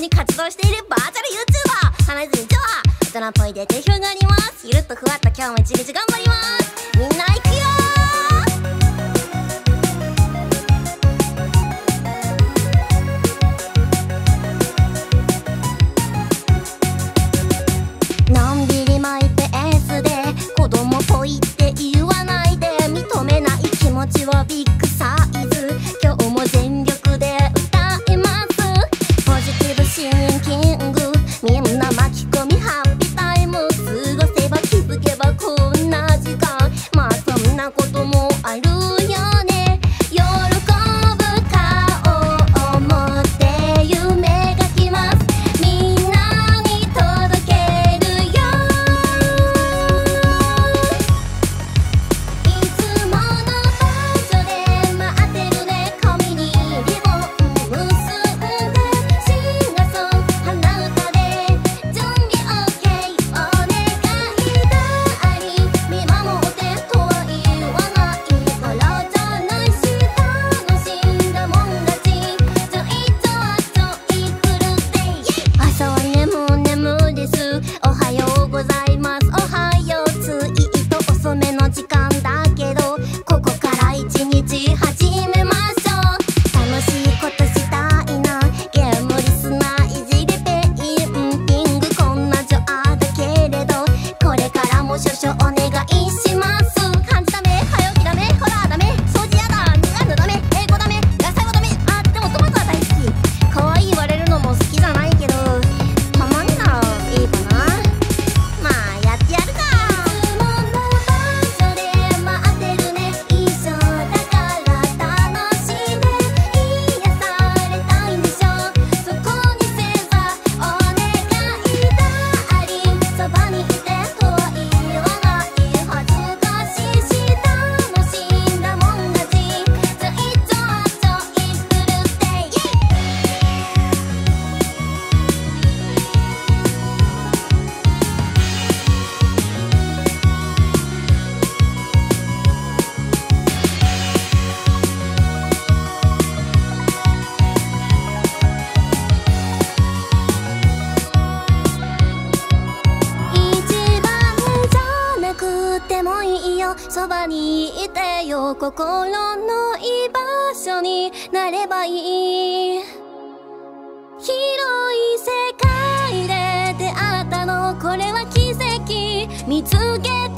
に活動しているバーチャル YouTuber 花泉ジョア、大人っぽいで定評があります。ゆるっとふわっと今日も一日頑張ります。みんな行くよー。のんびりマイペースで子供っぽいって言わないで、認めない気持ちはビッグサイズ。今日も全力で歌います。ポジティブシンキング、みんな巻き込みハッピータイム。過ごせば気づけばこんな時間、まあそんなこともあるよね。喜ぶ顔を持って夢が来ます。みんなに届けるよ。いつもの場所で待ってるね。髪にリボン結んでシンガソン鼻歌で準備 OK お願いだり、見守ってとは言わないからじゃないし、楽しんだもん勝ち。ちょいちょわちょい来るって朝は眠です。おはようございます。おはようツイート遅めの時間だけど、ここから一日始めましょう。楽しいことしたいな、ゲームリスナーいじりペインティング、こんなジョアだけれどこれからも少々お願いします。漢字ダメ、早起きダメ、ホラーダメ、掃除やだ、脱がぬダメ、英語ダメ、野菜はダメ。あ、でもトマトは大好き。可愛い言われるのも好きじゃないけど、たまにならいいかな。まあやってやるか。いつもの場所で待ってるね。一緒だから楽しいね。癒されたいんでしょ。そこに正座お願いだり、そばにいてとは言わない。恥ずかしいし楽しんだもん勝ち。ちょいちょわちょい来るって一番じゃなくてもいいよ、そばにいてよ。心の居場所になればいい。広い世界で出会ったの、これは奇跡。見つけ